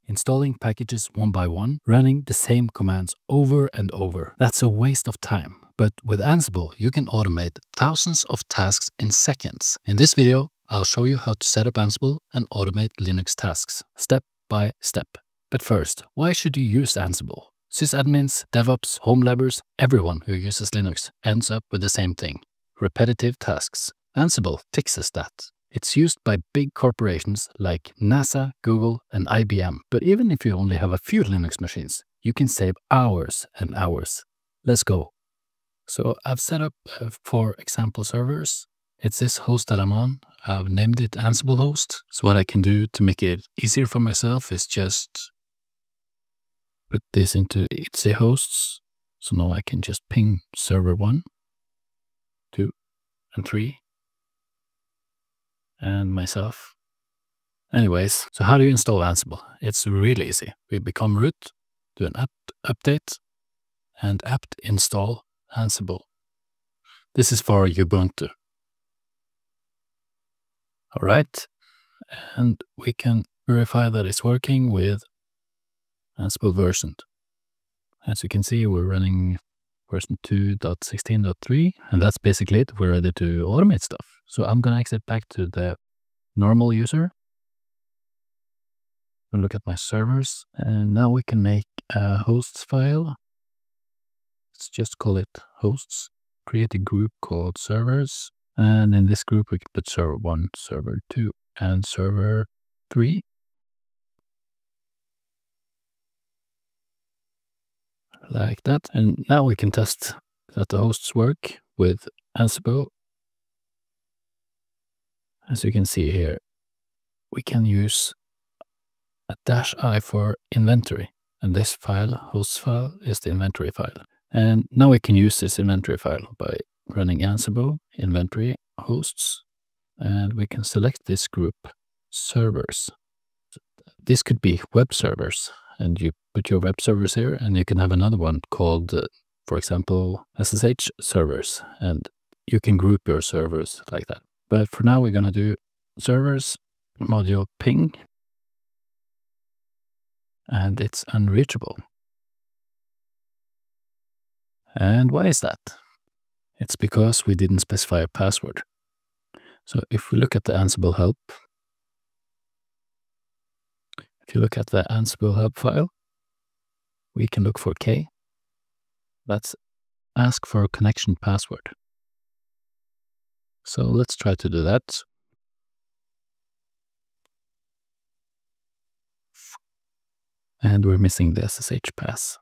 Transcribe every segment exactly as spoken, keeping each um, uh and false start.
installing packages one by one, running the same commands over and over. That's a waste of time. But with Ansible, you can automate thousands of tasks in seconds. In this video, I'll show you how to set up Ansible and automate Linux tasks, step by step. But first, why should you use Ansible? Sysadmins, DevOps, homelabbers, everyone who uses Linux ends up with the same thing: repetitive tasks. Ansible fixes that. It's used by big corporations like NASA, Google, and I B M. But even if you only have a few Linux machines, you can save hours and hours. Let's go. So I've set up uh, four example servers. It's this host that I'm on. I've named it Ansible host. So what I can do to make it easier for myself is just put this into I T S E hosts. So now I can just ping server one, two, and three. And myself. Anyways, so how do you install Ansible? It's really easy. We become root, do an apt update, and apt install Ansible. This is for Ubuntu. All right, and we can verify that it's working with Ansible version. As you can see, we're running version two point sixteen point three, and that's basically it. We're ready to automate stuff. So I'm going to exit back to the normal user. We'll look at my servers, and now we can make a hosts file. Let's just call it hosts. Create a group called servers, and in this group we can put server one, server two, and server three. Like that. And now we can test that the hosts work with Ansible. As you can see here, we can use a dash I for inventory. And this file, hosts file, is the inventory file. And now we can use this inventory file by running Ansible inventory hosts. And we can select this group, servers. This could be web servers. And you put your web servers here, and you can have another one called, uh, for example, S S H servers. And you can group your servers like that. But for now, we're going to do servers, module ping, and it's unreachable. And why is that? It's because we didn't specify a password. So if we look at the Ansible help, if you look at the Ansible help file, we can look for K. Let's ask for a connection password. So let's try to do that. And we're missing the S S H pass.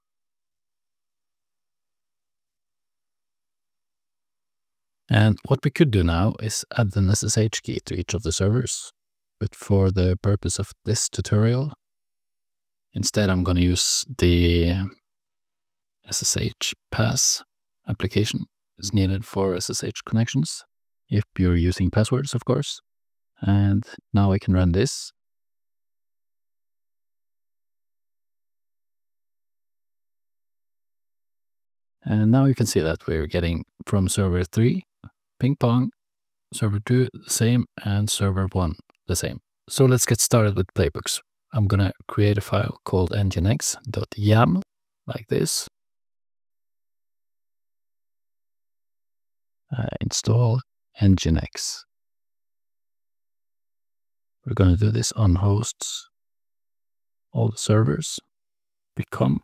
And what we could do now is add an S S H key to each of the servers. But for the purpose of this tutorial, instead I'm going to use the S S H pass application. It's needed for S S H connections, if you're using passwords, of course. And now I can run this. And now you can see that we're getting from server three, ping pong, server two, the same, and server one, the same. So let's get started with playbooks. I'm going to create a file called nginx.yaml, like this. Uh, install nginx. We're going to do this on hosts, all the servers, become,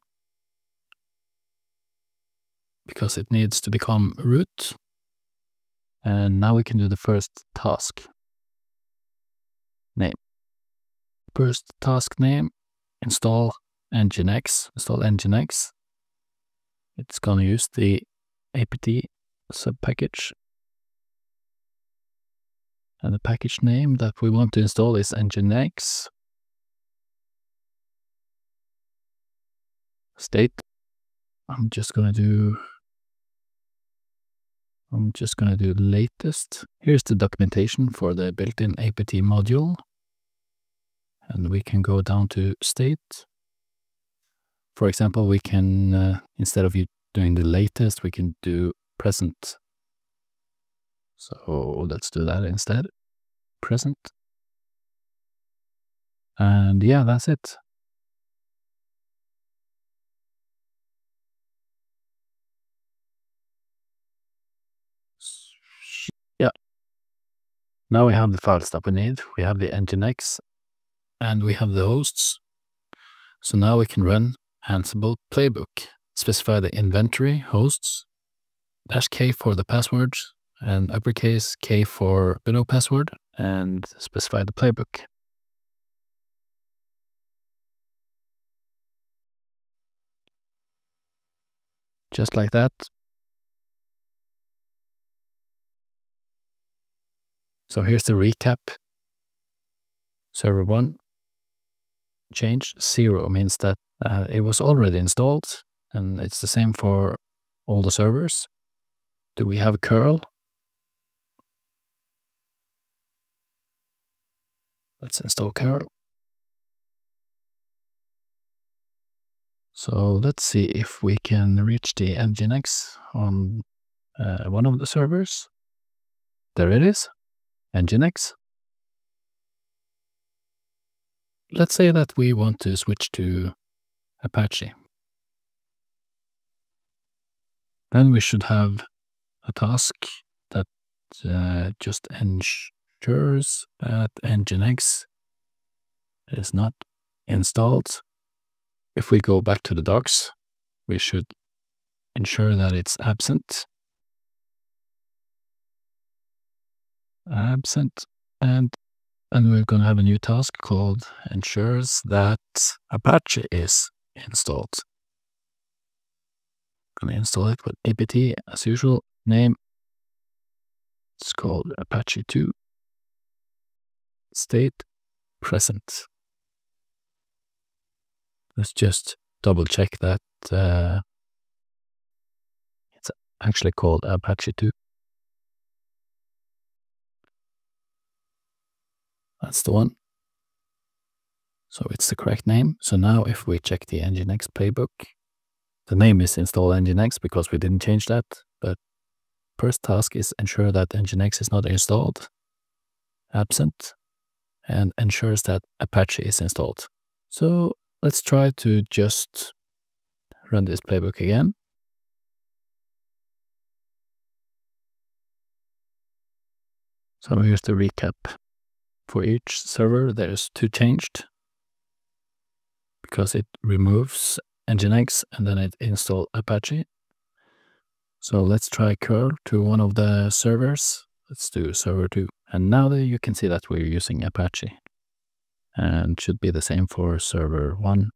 because it needs to become root. And now we can do the first task name. First task name, install nginx, install nginx. It's going to use the apt subpackage. And the package name that we want to install is nginx. State. I'm just going to do, I'm just going to do latest. Here's the documentation for the built-in apt module. And we can go down to state. For example, we can, uh, instead of you doing the latest, we can do present. So let's do that instead. Present. And yeah, that's it. Now we have the files that we need. We have the Nginx and we have the hosts. So now we can run Ansible playbook. Specify the inventory hosts, dash K for the password, and uppercase K for below password, and specify the playbook. Just like that. So here's the recap. Server one change zero means that uh, it was already installed, and it's the same for all the servers. Do we have curl? Let's install curl. So let's see if we can reach the Nginx on uh, one of the servers. There it is, Nginx. Let's say that we want to switch to Apache. Then we should have a task that uh, just ensures that Nginx is not installed. If we go back to the docs, we should ensure that it's absent. Absent. And and we're going to have a new task called ensures that Apache is installed. Going to install it with apt as usual. Name. It's called Apache two. State present. Let's just double check that uh, it's actually called Apache two. That's the one. So it's the correct name. So now if we check the Nginx playbook, the name is install Nginx because we didn't change that. But first task is ensure that Nginx is not installed, absent, and ensures that Apache is installed. So let's try to just run this playbook again. So here's the recap. For each server, there's two changed because it removes Nginx and then it installs Apache. So let's try curl to one of the servers. Let's do server two. And now that you can see that we're using Apache. And should be the same for server one.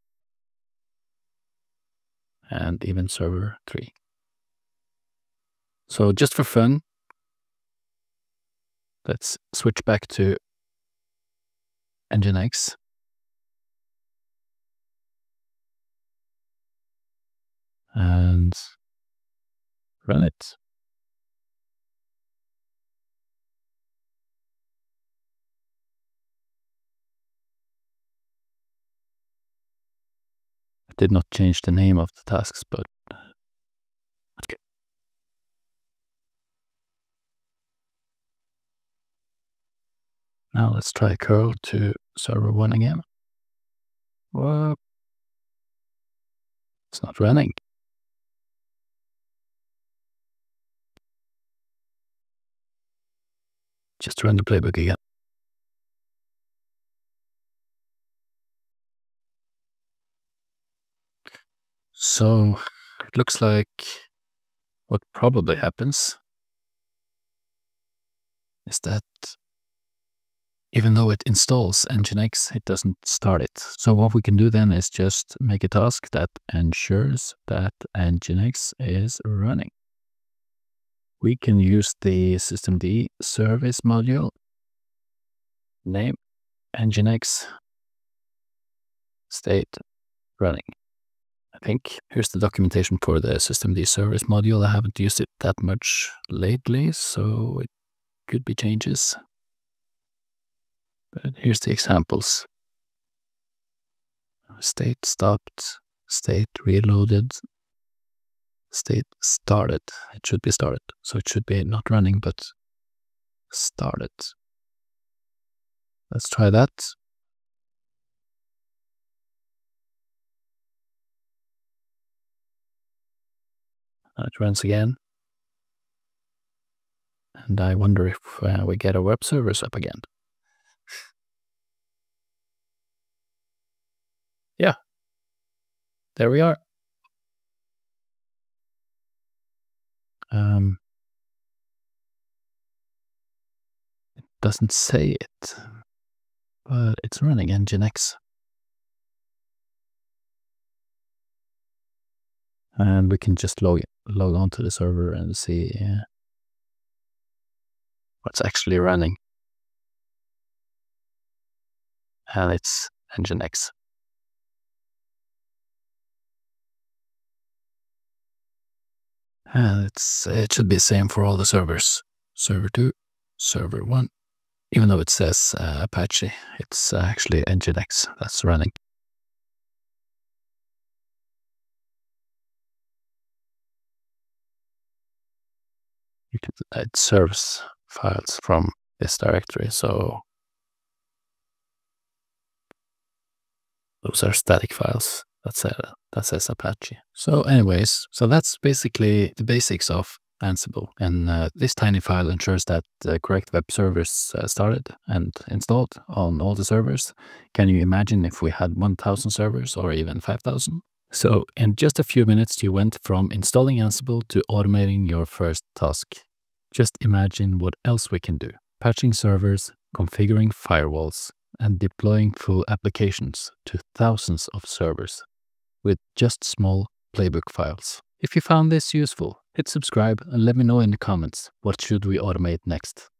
And even server three. So just for fun, let's switch back to Nginx. And run it. I did not change the name of the tasks, but okay. Now let's try curl to server one again. Whoa. It's not running. Just run the playbook again. So it looks like what probably happens is that even though it installs Nginx, it doesn't start it. So what we can do then is just make a task that ensures that Nginx is running. We can use the systemd service module, name Nginx, state running. I think here's the documentation for the systemd service module. I haven't used it that much lately, so it could be changes. But here's the examples. State stopped, state reloaded, state started. It should be started. So it should be not running, but started. Let's try that. And it runs again. And I wonder if uh, we get our web servers up again. Yeah, there we are. Um, it doesn't say it, but it's running Nginx. And we can just log log on to the server and see uh, what's actually running. And it's Nginx. And it's it should be the same for all the servers. Server two, server one. Even though it says uh, Apache, it's uh, actually Nginx that's running. You can, it serves files from this directory, so those are static files. That's a, that says Apache. So anyways, so that's basically the basics of Ansible. And uh, this tiny file ensures that the correct web servers uh, started and installed on all the servers. Can you imagine if we had one thousand servers or even five thousand? So in just a few minutes, you went from installing Ansible to automating your first task. Just imagine what else we can do. Patching servers, configuring firewalls, and deploying full applications to thousands of servers with just small playbook files. If you found this useful, hit subscribe and let me know in the comments what should we automate next.